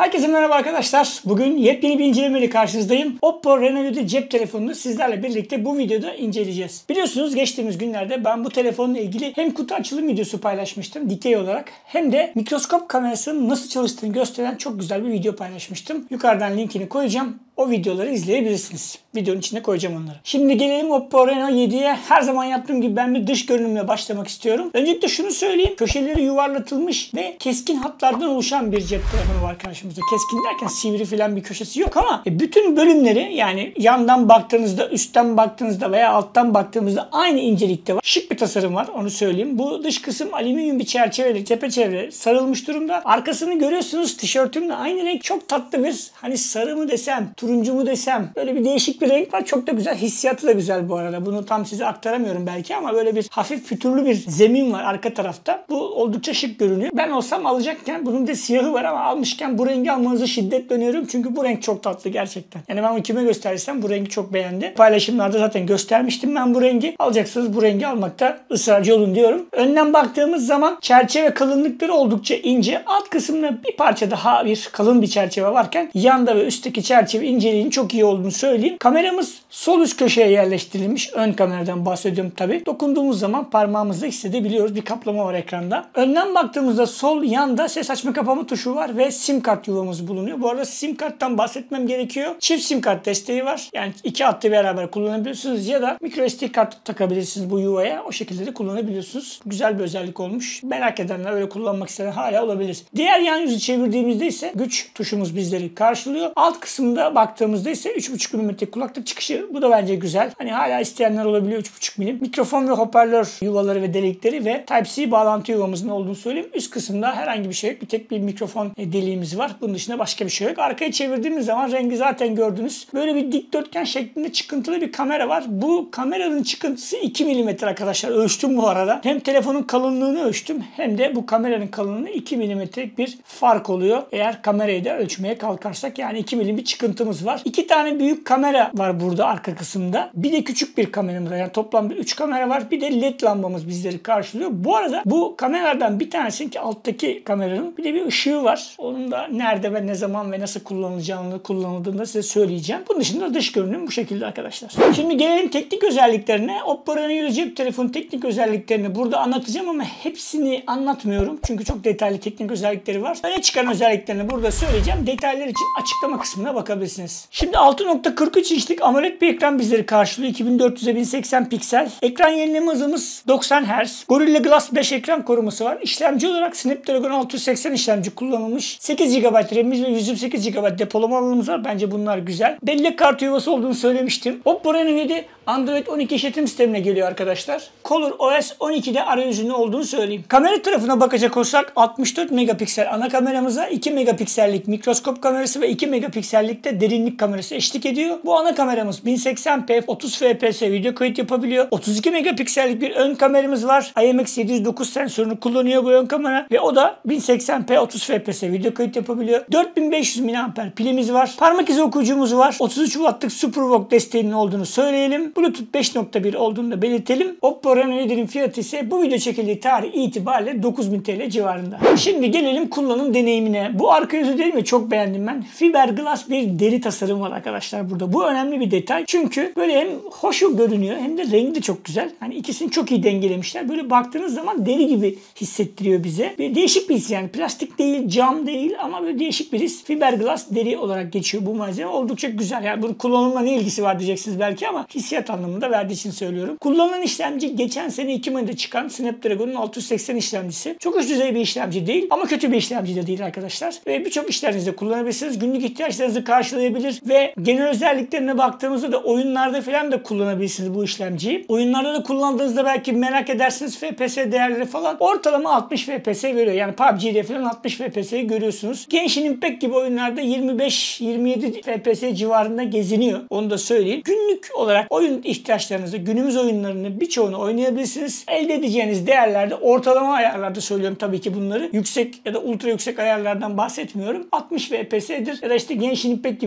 Herkese merhaba arkadaşlar. Bugün yepyeni bir incelemeyle karşınızdayım. Oppo Reno 7 cep telefonunu sizlerle birlikte bu videoda inceleyeceğiz. Biliyorsunuz geçtiğimiz günlerde ben bu telefonla ilgili hem kutu açılım videosu paylaşmıştım dikey olarak hem de mikroskop kamerasının nasıl çalıştığını gösteren çok güzel bir video paylaşmıştım. Yukarıdan linkini koyacağım. O videoları izleyebilirsiniz. Videonun içine koyacağım onları. Şimdi gelelim Oppo Reno 7'ye. Her zaman yaptığım gibi ben bir dış görünümle başlamak istiyorum. Öncelikle şunu söyleyeyim. Köşeleri yuvarlatılmış ve keskin hatlardan oluşan bir cep telefonu var karşımızda. Keskin derken sivri falan bir köşesi yok ama bütün bölümleri, yani yandan baktığınızda, üstten baktığınızda veya alttan baktığımızda aynı incelikte var. Şık bir tasarım var, onu söyleyeyim. Bu dış kısım alüminyum bir çerçeveyle çepeçevre sarılmış durumda. Arkasını görüyorsunuz, tişörtümle aynı renk. Çok tatlı bir, hani sarı mı desem, turuncu mu desem, böyle bir değişik bir renk var. Çok da güzel. Hissiyatı da güzel bu arada. Bunu tam size aktaramıyorum belki ama böyle bir hafif pütürlü bir zemin var arka tarafta. Bu oldukça şık görünüyor. Ben olsam alacakken, bunun da siyahı var ama almışken bu rengi almanızı şiddetle öneriyorum. Çünkü bu renk çok tatlı gerçekten. Yani ben kime gösterirsem bu rengi çok beğendi. Paylaşımlarda zaten göstermiştim ben bu rengi. Alacaksanız bu rengi almakta ısrarcı olun diyorum. Önden baktığımız zaman çerçeve kalınlıkları oldukça ince. Alt kısımda bir parça daha kalın bir çerçeve varken yanda ve üstteki çerçeve inceliğinin çok iyi olduğunu söyleyeyim. Kameramız sol üst köşeye yerleştirilmiş. Ön kameradan bahsediyorum tabi. Dokunduğumuz zaman parmağımızla hissedebiliyoruz. Bir kaplama var ekranda. Önden baktığımızda sol yanda ses açma kapama tuşu var ve sim kart yuvamız bulunuyor. Bu arada sim karttan bahsetmem gerekiyor. Çift sim kart desteği var. Yani iki hattı beraber kullanabiliyorsunuz ya da micro SD kart takabilirsiniz bu yuvaya. O şekilde de kullanabiliyorsunuz. Güzel bir özellik olmuş. Merak edenler, öyle kullanmak isteyen hala olabilir. Diğer yan yüzü çevirdiğimizde ise güç tuşumuz bizleri karşılıyor. Alt kısımda baktığımızda ise 3.5 mm kulaklık çıkışı. Bu da bence güzel. Hani hala isteyenler olabiliyor 3.5 mm. Mikrofon ve hoparlör yuvaları ve delikleri ve Type-C bağlantı yuvamızın olduğunu söyleyeyim. Üst kısımda herhangi bir şey yok. Bir tek bir mikrofon deliğimiz var. Bunun dışında başka bir şey yok. Arkaya çevirdiğimiz zaman rengi zaten gördünüz. Böyle bir dikdörtgen şeklinde çıkıntılı bir kamera var. Bu kameranın çıkıntısı 2 mm arkadaşlar. Ölçtüm bu arada. Hem telefonun kalınlığını ölçtüm hem de bu kameranın kalınlığı 2 mm'lik bir fark oluyor. Eğer kamerayı da ölçmeye kalkarsak, yani 2 mm bir çıkıntımız var. 2 tane büyük kamera var burada arka kısımda. Bir de küçük bir kameramız var. Yani toplam 3 kamera var. Bir de led lambamız bizleri karşılıyor. Bu arada bu kameralardan bir tanesinin, ki alttaki kameranın bir de bir ışığı var. Onun da nerede ve ne zaman ve nasıl kullanıldığını da size söyleyeceğim. Bunun dışında dış görünüm bu şekilde arkadaşlar. Şimdi gelelim teknik özelliklerine. Oppo Reno 7 cep telefonu teknik özelliklerini burada anlatacağım ama hepsini anlatmıyorum. Çünkü çok detaylı teknik özellikleri var. Öne çıkan özelliklerini burada söyleyeceğim. Detaylar için açıklama kısmına bakabilirsiniz. Şimdi 6.43 inçlik AMOLED bir ekran bizleri karşılıyor. 2400'e 1080 piksel. Ekran yenileme hızımız 90 Hz. Gorilla Glass 5 ekran koruması var. İşlemci olarak Snapdragon 680 işlemci kullanılmış. 8 GB RAM'imiz ve 128 GB depolama alanımız var. Bence bunlar güzel. Bellek kartı yuvası olduğunu söylemiştim. Oppo Reno 7 Android 12 işletim sistemine geliyor arkadaşlar. ColorOS 12'de arayüzünün olduğunu söyleyeyim. Kamera tarafına bakacak olsak 64 megapiksel ana kameramıza 2 megapiksellik mikroskop kamerası ve 2 megapiksellik de derinlik kamerası eşlik ediyor. Bu ana kameramız 1080p 30 fps video kayıt yapabiliyor. 32 megapiksellik bir ön kameramız var. IMX709 sensörünü kullanıyor bu ön kamera ve o da 1080p 30 fps video kayıt yapabiliyor. 4500 mAh pilimiz var. Parmak izi okuyucumuz var. 33 wattlık SuperVOOC desteğinin olduğunu söyleyelim. Bluetooth 5.1 olduğunu da belirtelim. Oppo Reno 7'nin fiyatı ise bu video çekildiği tarih itibariyle 9000 TL civarında. Şimdi gelelim kullanım deneyimine. Bu arka yüzü değil mi? Çok beğendim ben. Fiberglass bir deri tasarım var arkadaşlar burada. Bu önemli bir detay. Çünkü böyle hem hoş görünüyor hem de rengi de çok güzel. Hani ikisini çok iyi dengelemişler. Böyle baktığınız zaman deri gibi hissettiriyor bize. Ve değişik bir his, yani plastik değil, cam değil ama böyle değişik bir his. Fiberglass deri olarak geçiyor bu malzeme. Oldukça güzel. Yani bunun kullanımla ne ilgisi var diyeceksiniz belki ama hissiyat anlamında verdiği için söylüyorum. Kullanılan işlemci geçen sene Ekim ayında çıkan Snapdragon'un 680 işlemcisi. Çok üst düzey bir işlemci değil ama kötü bir işlemci de değil arkadaşlar. Ve birçok işlerinizde kullanabilirsiniz. Günlük ihtiyaçlarınızı karşılayabilir ve genel özelliklerine baktığımızda da oyunlarda falan da kullanabilirsiniz bu işlemciyi. Oyunlarda da kullandığınızda belki merak edersiniz FPS değerleri falan. Ortalama 60 FPS veriyor. Yani PUBG'de falan 60 FPS'yi görüyorsunuz. Genshin Impact gibi oyunlarda 25-27 FPS civarında geziniyor. Onu da söyleyeyim. Günlük olarak oyun ihtiyaçlarınızı, günümüz oyunlarını birçoğunu oynayabilirsiniz. Elde edeceğiniz değerlerde ortalama ayarlarda söylüyorum tabii ki bunları. Yüksek ya da ultra yüksek ayarlardan bahsetmiyorum. 60 FPS'dir ya da işte Genshin Impact gibi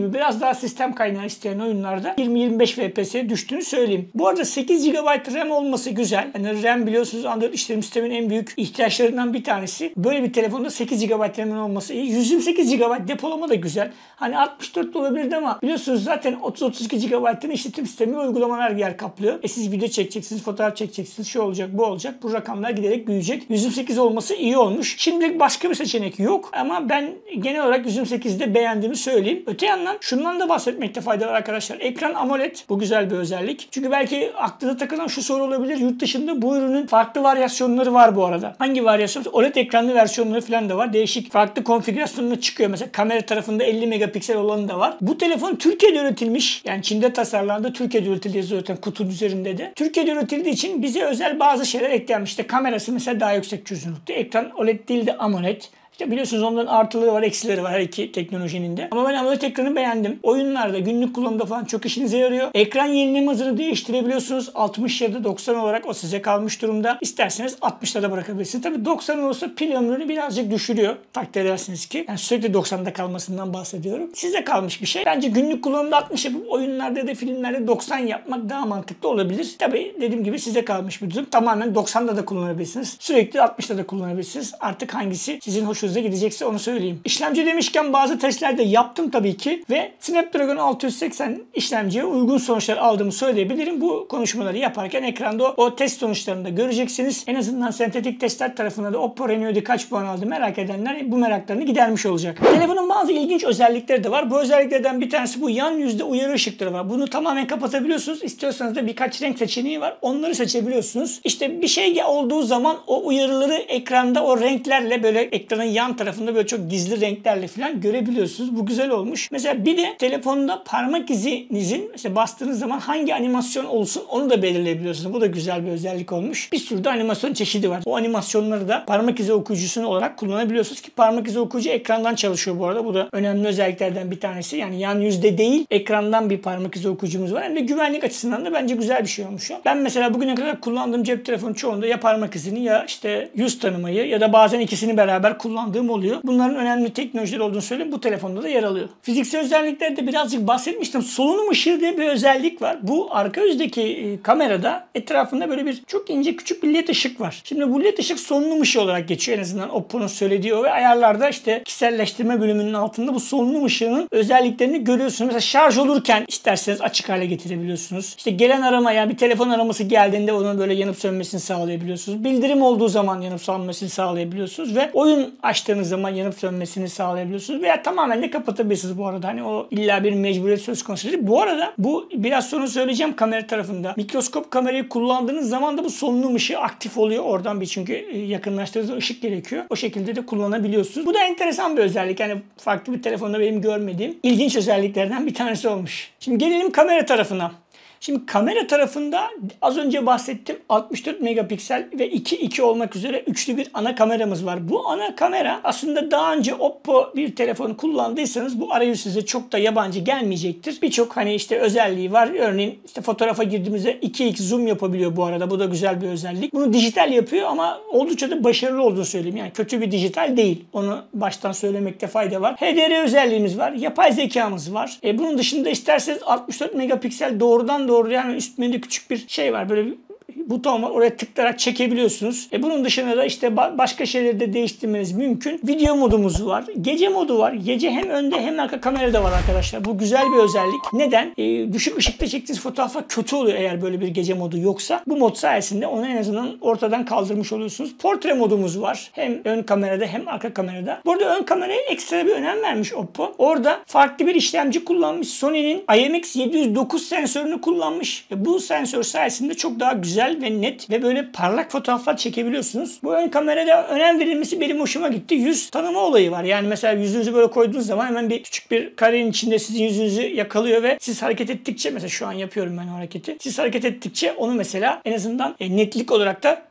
gibi biraz daha sistem kaynağı isteyen oyunlarda 20-25 FPS'ye düştüğünü söyleyeyim. Bu arada 8 GB RAM olması güzel. Yani RAM biliyorsunuz Android işletim sisteminin en büyük ihtiyaçlarından bir tanesi. Böyle bir telefonda 8 GB RAM'in olması iyi. 128 GB depolama da güzel. Hani 64 de olabilirdi ama biliyorsunuz zaten 30-32 GB'ın işletim sistemi ve uygulamalar yer kaplıyor. Siz video çekeceksiniz, fotoğraf çekeceksiniz, şu olacak, bu olacak. Bu rakamlar giderek büyüyecek. 128 olması iyi olmuş. Şimdilik başka bir seçenek yok ama ben genel olarak 128'de beğendiğimi söyleyeyim. Öte yandan şundan da bahsetmekte fayda var arkadaşlar. Ekran AMOLED. Bu güzel bir özellik. Çünkü belki aklına takılan şu soru olabilir. Yurt dışında bu ürünün farklı varyasyonları var bu arada. Hangi varyasyon? OLED ekranlı versiyonları falan da var. Değişik farklı konfigürasyonla çıkıyor. Mesela kamera tarafında 50 megapiksel olanı da var. Bu telefon Türkiye'de üretilmiş. Yani Çin'de tasarlandı. Türkiye'de üretildiği zaten kutunun üzerinde de. Türkiye'de üretildiği için bize özel bazı şeyler eklenmiş. İşte kamerası mesela daha yüksek çözünürlükte. Ekran OLED değil de AMOLED. İşte biliyorsunuz onların artıları var, eksileri var her iki teknolojinin de. Ama ben AMOLED ekranı beğendim. Oyunlarda, günlük kullanımda falan çok işinize yarıyor. Ekran yenileme hızını değiştirebiliyorsunuz. 60 ya da 90 olarak o size kalmış durumda. İsterseniz 60'da da bırakabilirsiniz. Tabii 90 olursa pil ömrünü birazcık düşürüyor. Takdir edersiniz ki. Yani sürekli 90'da kalmasından bahsediyorum. Size kalmış bir şey. Bence günlük kullanımda 60 yapıp oyunlarda da filmlerde 90 yapmak daha mantıklı olabilir. Tabii dediğim gibi size kalmış bir durum. Tamamen 90'da da kullanabilirsiniz. Sürekli 60'da da kullanabilirsiniz. Artık hangisi sizin hoşunuza gidecekse onu söyleyeyim. İşlemci demişken bazı testler de yaptım tabii ki ve Snapdragon 680 işlemciye uygun sonuçlar aldığımı söyleyebilirim. Bu konuşmaları yaparken ekranda o test sonuçlarını da göreceksiniz. En azından sentetik testler tarafında da Oppo Reno 7 kaç puan aldı merak edenler bu meraklarını gidermiş olacak. Telefonun bazı ilginç özellikleri de var. Bu özelliklerden bir tanesi bu yan yüzde uyarı ışıkları var. Bunu tamamen kapatabiliyorsunuz. İstiyorsanız da birkaç renk seçeneği var. Onları seçebiliyorsunuz. İşte bir şey olduğu zaman o uyarıları ekranda o renklerle böyle ekranın yan tarafında böyle çok gizli renklerle falan görebiliyorsunuz. Bu güzel olmuş. Mesela bir de telefonda parmak izinizin mesela bastığınız zaman hangi animasyon olsun onu da belirleyebiliyorsunuz. Bu da güzel bir özellik olmuş. Bir sürü de animasyon çeşidi var. O animasyonları da parmak izi okuyucusunu olarak kullanabiliyorsunuz ki parmak izi okuyucu ekrandan çalışıyor bu arada. Bu da önemli özelliklerden bir tanesi. Yani yan yüzde değil ekrandan bir parmak izi okuyucumuz var. Hem de güvenlik açısından da bence güzel bir şey olmuş. Ben mesela bugüne kadar kullandığım cep telefonu çoğunda ya parmak izini ya işte yüz tanımayı ya da bazen ikisini beraber kullandığım oluyor. Bunların önemli teknolojiler olduğunu söyleyeyim. Bu telefonda da yer alıyor. Fiziksel özelliklerde birazcık bahsetmiştim. Solunum ışığı diye bir özellik var. Bu arka yüzdeki kamerada etrafında böyle bir çok ince küçük bir led ışık var. Şimdi bu led ışık solunum ışığı olarak geçiyor en azından Oppo'nun söylediği o ve ayarlarda işte kişiselleştirme bölümünün altında bu solunum ışığının özelliklerini görüyorsunuz. Mesela şarj olurken isterseniz açık hale getirebiliyorsunuz. İşte gelen arama yani bir telefon araması geldiğinde onun böyle yanıp sönmesini sağlayabiliyorsunuz. Bildirim olduğu zaman yanıp sönmesini sağlayabiliyorsunuz ve oyun açtığınız zaman yanıp sönmesini sağlayabiliyorsunuz veya tamamen de kapatabilirsiniz bu arada. Hani o illa bir mecburiyet söz konusu değil. Bu arada bu biraz sonra söyleyeceğim kamera tarafında. Mikroskop kamerayı kullandığınız zaman da bu solunum ışığı aktif oluyor. Oradan bir çünkü yakınlaştırdığınız ışık gerekiyor. O şekilde de kullanabiliyorsunuz. Bu da enteresan bir özellik. Yani farklı bir telefonda benim görmediğim ilginç özelliklerden bir tanesi olmuş. Şimdi gelelim kamera tarafına. Şimdi kamera tarafında az önce bahsettim 64 megapiksel ve 2.2 olmak üzere üçlü bir ana kameramız var. Bu ana kamera aslında daha önce Oppo bir telefonu kullandıysanız bu arayüz size çok da yabancı gelmeyecektir. Birçok hani işte özelliği var. Örneğin işte fotoğrafa girdiğimizde 2x zoom yapabiliyor bu arada. Bu da güzel bir özellik. Bunu dijital yapıyor ama oldukça da başarılı olduğunu söyleyeyim. Yani kötü bir dijital değil. Onu baştan söylemekte fayda var. HDR özelliğimiz var. Yapay zekamız var. Bunun dışında isterseniz 64 megapiksel doğrudan yani üst menüde küçük bir şey var. Böyle bir buton var. Oraya tıklayarak çekebiliyorsunuz. Bunun dışında da işte başka şeyleri de değiştirmeniz mümkün. Video modumuz var. Gece modu var. Gece hem önde hem arka kamerada var arkadaşlar. Bu güzel bir özellik. Neden? Düşük ışıkta çektiğiniz fotoğraflar kötü oluyor eğer böyle bir gece modu yoksa. Bu mod sayesinde onu en azından ortadan kaldırmış oluyorsunuz. Portre modumuz var. Hem ön kamerada hem arka kamerada. Burada ön kameraya ekstra bir önem vermiş Oppo. Orada farklı bir işlemci kullanmış. Sony'nin IMX709 sensörünü kullanmış. Bu sensör sayesinde çok daha güzel ve net ve böyle parlak fotoğraflar çekebiliyorsunuz. Bu ön kamerada önem verilmesi benim hoşuma gitti. Yüz tanıma olayı var. Yani mesela yüzünüzü böyle koyduğunuz zaman hemen bir küçük bir karenin içinde sizin yüzünüzü yakalıyor ve siz hareket ettikçe mesela şu an yapıyorum ben o hareketi. Siz hareket ettikçe onu mesela en azından netlik olarak da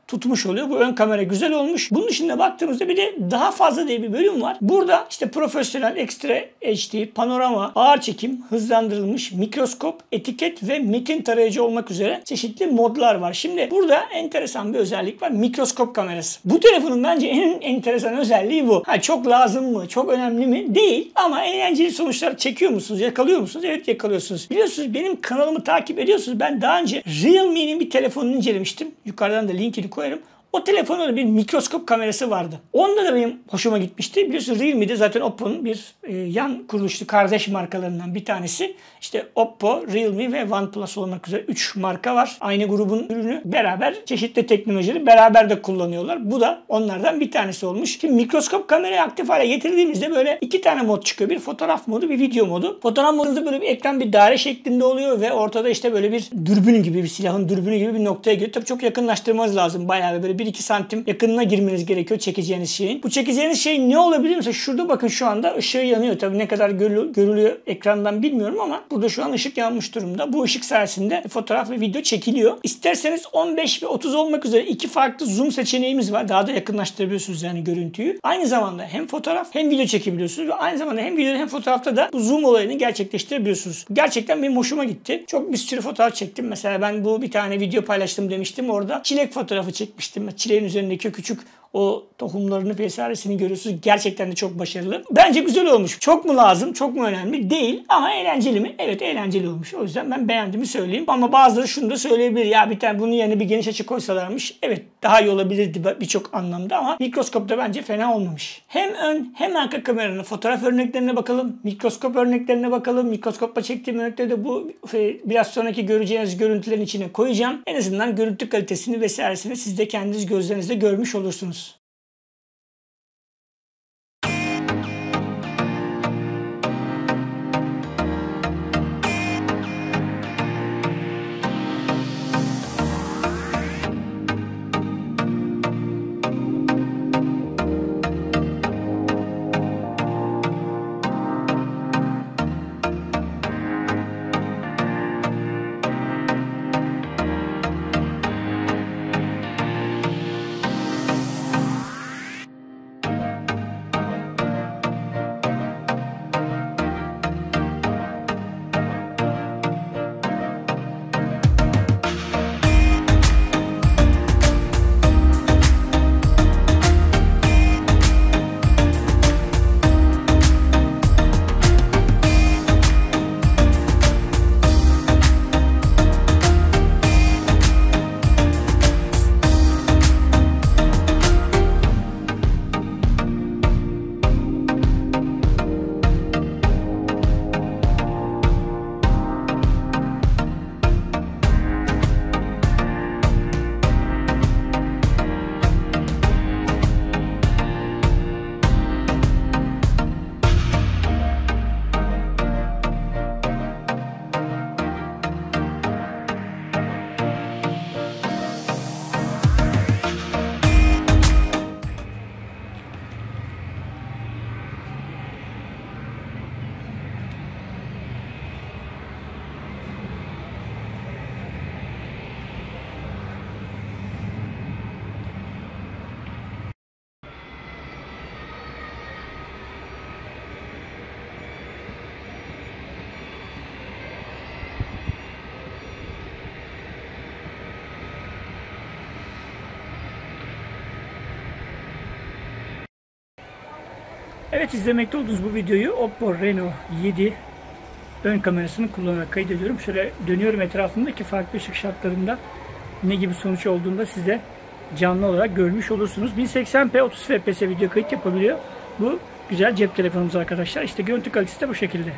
tutmuş oluyor. Bu ön kamera güzel olmuş. Bunun dışında baktığımızda bir de daha fazla diye bir bölüm var. Burada işte profesyonel, ekstra HD, panorama, ağır çekim, hızlandırılmış, mikroskop, etiket ve metin tarayıcı olmak üzere çeşitli modlar var. Şimdi burada enteresan bir özellik var. Mikroskop kamerası. Bu telefonun bence en enteresan özelliği bu. Çok lazım mı? Çok önemli mi? Değil. Ama eğlenceli sonuçlar çekiyor musunuz? Yakalıyor musunuz? Evet, yakalıyorsunuz. Biliyorsunuz benim kanalımı takip ediyorsunuz. Ben daha önce Realme'nin bir telefonunu incelemiştim. Yukarıdan da linkini koyarım. O telefonun bir mikroskop kamerası vardı. Onda da benim hoşuma gitmişti. Biliyorsunuz Realme'de zaten Oppo'nun bir yan kuruluşlu kardeş markalarından bir tanesi. İşte Oppo, Realme ve OnePlus olmak üzere 3 marka var. Aynı grubun ürünü beraber çeşitli teknolojileri beraber de kullanıyorlar. Bu da onlardan bir tanesi olmuş. Şimdi mikroskop kamerayı aktif hale getirdiğimizde böyle 2 tane mod çıkıyor. Bir fotoğraf modu, bir video modu. Fotoğraf modunda böyle bir ekran bir daire şeklinde oluyor ve ortada işte böyle bir dürbün gibi, bir silahın dürbünü gibi bir noktaya giriyor. Tabii çok yakınlaştırmanız lazım. Bayağı böyle 1-2 santim yakınına girmeniz gerekiyor çekeceğiniz şeyin. Bu çekeceğiniz şey ne olabilir? Mesela şurada bakın şu anda ışığı yanıyor. Tabii ne kadar görülüyor ekrandan bilmiyorum ama burada şu an ışık yanmış durumda. Bu ışık sayesinde fotoğraf ve video çekiliyor. İsterseniz 15 ve 30 olmak üzere 2 farklı zoom seçeneğimiz var. Daha da yakınlaştırabiliyorsunuz yani görüntüyü. Aynı zamanda hem fotoğraf hem video çekebiliyorsunuz ve aynı zamanda hem videoda hem fotoğrafta da bu zoom olayını gerçekleştirebiliyorsunuz. Gerçekten benim hoşuma gitti. Çok bir sürü fotoğraf çektim. Mesela ben bu bir tane video paylaştım demiştim. Orada çilek fotoğrafı çekmiştim. Çileğin üzerindeki küçük o tohumlarını vesairesini görüyorsunuz. Gerçekten de çok başarılı. Bence güzel olmuş. Çok mu lazım? Çok mu önemli? Değil. Ama eğlenceli mi? Evet, eğlenceli olmuş. O yüzden ben beğendiğimi söyleyeyim. Ama bazıları şunu da söyleyebilir. Ya bir tane bunun yerine bir geniş açı koysalarmış. Evet, daha iyi olabilirdi birçok anlamda ama mikroskopta bence fena olmamış. Hem ön hem arka kameranın fotoğraf örneklerine bakalım. Mikroskop örneklerine bakalım. Mikroskopla çektiğim örnekleri de bu biraz sonraki göreceğiniz görüntülerin içine koyacağım. En azından görüntü kalitesini vesairesini siz de kendiniz gözlerinizle görmüş olursunuz. Evet, izlemekte olduğunuz bu videoyu Oppo Reno 7 ön kamerasını kullanarak kaydediyorum. Şöyle dönüyorum etrafındaki farklı ışık şartlarında ne gibi sonuç olduğunda siz de canlı olarak görmüş olursunuz. 1080p 30 fps video kayıt yapabiliyor. Bu güzel cep telefonumuz arkadaşlar. İşte görüntü kalitesi de bu şekilde.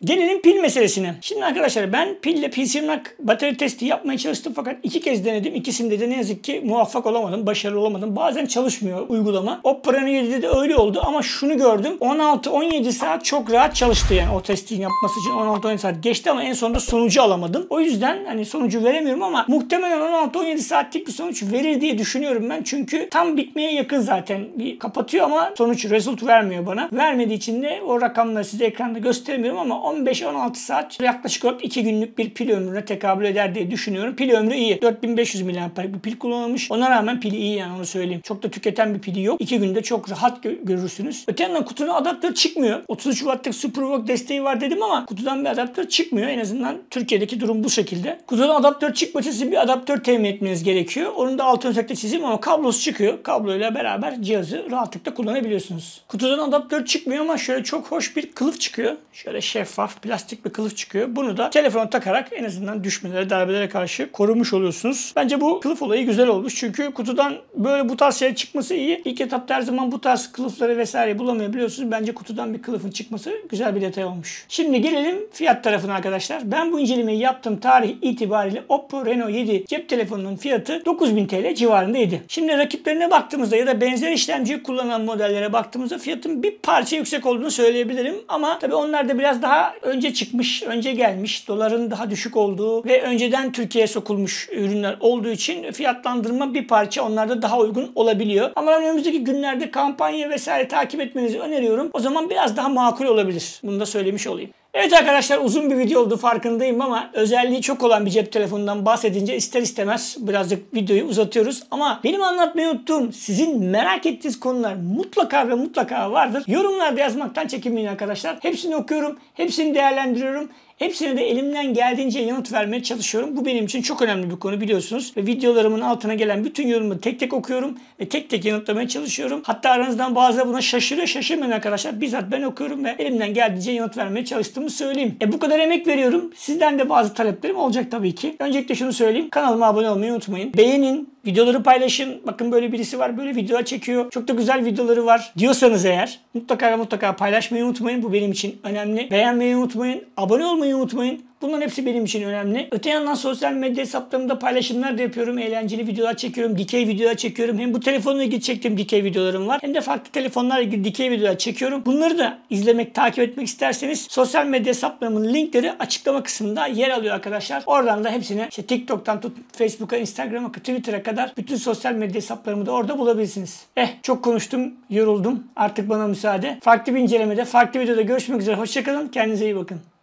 Gelelim pil meselesine. Şimdi arkadaşlar ben pille Pilsirnak batarya testi yapmaya çalıştım fakat 2 kez denedim. İkisinde de ne yazık ki muvaffak olamadım, başarılı olamadım. Bazen çalışmıyor uygulama. Oppo Reno 7'de de öyle oldu ama şunu gördüm. 16-17 saat çok rahat çalıştı yani o testin yapması için 16-17 saat geçti ama en sonunda sonucu alamadım. O yüzden hani sonucu veremiyorum ama muhtemelen 16-17 saatlik bir sonuç verir diye düşünüyorum ben. Çünkü tam bitmeye yakın zaten. Bir kapatıyor ama sonuç result vermiyor bana. Vermediği için de o rakamları size ekranda gösteremiyorum ama 15-16 saat yaklaşık olarak 2 günlük bir pil ömrüne tekabül eder diye düşünüyorum. Pil ömrü iyi. 4500 mAh bir pil kullanılmış. Ona rağmen pili iyi yani onu söyleyeyim. Çok da tüketen bir pili yok. 2 günde çok rahat görürsünüz. Öte yandan kutunun adaptörü çıkmıyor. 33 Watt'lık SuperVOOC desteği var dedim ama kutudan bir adaptör çıkmıyor. En azından Türkiye'deki durum bu şekilde. Kutudan adaptör çıkması için bir adaptör temin etmeniz gerekiyor. Onun da altını özellikle çizeyim ama kablosu çıkıyor. Kabloyla beraber cihazı rahatlıkla kullanabiliyorsunuz. Kutudan adaptör çıkmıyor ama şöyle çok hoş bir kılıf çıkıyor. Şöyle şeffaf plastik bir kılıf çıkıyor. Bunu da telefona takarak en azından düşmelere, darbelere karşı korumuş oluyorsunuz. Bence bu kılıf olayı güzel olmuş. Çünkü kutudan böyle bu tarz şeyler çıkması iyi. İlk etapta her zaman bu tarz kılıfları vesaire bulamayabiliyorsunuz. Bence kutudan bir kılıfın çıkması güzel bir detay olmuş. Şimdi gelelim fiyat tarafına arkadaşlar. Ben bu incelemeyi yaptığım tarih itibariyle Oppo Reno 7 cep telefonunun fiyatı 9000 TL civarındaydı. Şimdi rakiplerine baktığımızda ya da benzer işlemciyi kullanan modellere baktığımızda fiyatın bir parça yüksek olduğunu söyleyebilirim. Ama tabii onlar da biraz daha önce çıkmış, önce gelmiş, doların daha düşük olduğu ve önceden Türkiye'ye sokulmuş ürünler olduğu için fiyatlandırma bir parça onlarda daha uygun olabiliyor. Ama önümüzdeki günlerde kampanya vesaire takip etmenizi öneriyorum. O zaman biraz daha makul olabilir. Bunu da söylemiş olayım. Evet arkadaşlar uzun bir video oldu farkındayım ama özelliği çok olan bir cep telefonundan bahsedince ister istemez birazcık videoyu uzatıyoruz. Ama benim anlatmayı unuttuğum sizin merak ettiğiniz konular mutlaka ve mutlaka vardır. Yorumlarda yazmaktan çekinmeyin arkadaşlar. Hepsini okuyorum, hepsini değerlendiriyorum. Hepsine de elimden geldiğince yanıt vermeye çalışıyorum. Bu benim için çok önemli bir konu biliyorsunuz. Ve videolarımın altına gelen bütün yorumları tek tek okuyorum. Ve tek tek yanıtlamaya çalışıyorum. Hatta aranızdan bazıları buna şaşırıyor. Şaşırmayın arkadaşlar. Bizzat ben okuyorum ve elimden geldiğince yanıt vermeye çalıştığımı söyleyeyim. Bu kadar emek veriyorum. Sizden de bazı taleplerim olacak tabii ki. Öncelikle şunu söyleyeyim. Kanalıma abone olmayı unutmayın. Beğenin. Videoları paylaşın. Bakın böyle birisi var. Böyle videolar çekiyor. Çok da güzel videoları var diyorsanız eğer mutlaka ve mutlaka paylaşmayı unutmayın. Bu benim için önemli. Beğenmeyi unutmayın. Abone olmayı unutmayın. Bunların hepsi benim için önemli. Öte yandan sosyal medya hesaplarımda paylaşımlar da yapıyorum. Eğlenceli videolar çekiyorum. Dikey videolar çekiyorum. Hem bu telefonla ilgili çektiğim dikey videolarım var. Hem de farklı telefonlarla ilgili dikey videolar çekiyorum. Bunları da izlemek, takip etmek isterseniz sosyal medya hesaplarımın linkleri açıklama kısmında yer alıyor arkadaşlar. Oradan da hepsini işte TikTok'tan tut Facebook'a, Instagram'a, Twitter'a kadar bütün sosyal medya hesaplarımı da orada bulabilirsiniz. Çok konuştum, yoruldum. Artık bana müsaade. Farklı bir incelemede, farklı videoda görüşmek üzere. Hoşçakalın. Kendinize iyi bakın.